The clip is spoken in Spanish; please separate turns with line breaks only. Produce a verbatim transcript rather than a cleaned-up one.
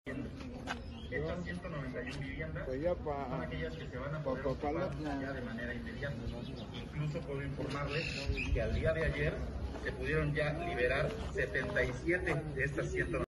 Estas ciento noventa y una viviendas
pues ya pa,
son aquellas que se van a poder
pa, pa,
ocupar
pa,
ya de manera inmediata. Incluso puedo informarles que al día de ayer se pudieron ya liberar setenta y siete de estas ciento noventa y una.